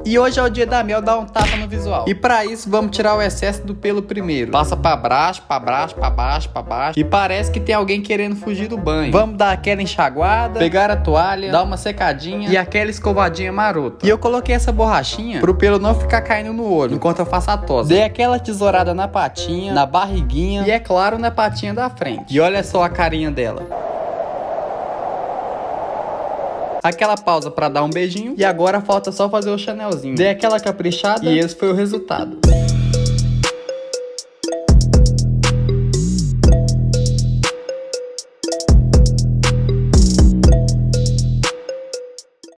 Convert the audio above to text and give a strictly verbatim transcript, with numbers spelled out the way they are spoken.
E hoje é o dia da Mel dar um tapa no visual. E pra isso vamos tirar o excesso do pelo primeiro. Passa pra baixo, pra baixo, pra baixo, pra baixo. E parece que tem alguém querendo fugir do banho. Vamos dar aquela enxaguada, pegar a toalha, dar uma secadinha e aquela escovadinha marota. E eu coloquei essa borrachinha pro pelo não ficar caindo no olho enquanto eu faço a tosse. Dei aquela tesourada na patinha, na barriguinha e é claro na patinha da frente. E olha só a carinha dela. Aquela pausa pra dar um beijinho e agora falta só fazer o chanelzinho. Dei aquela caprichada e esse foi o resultado.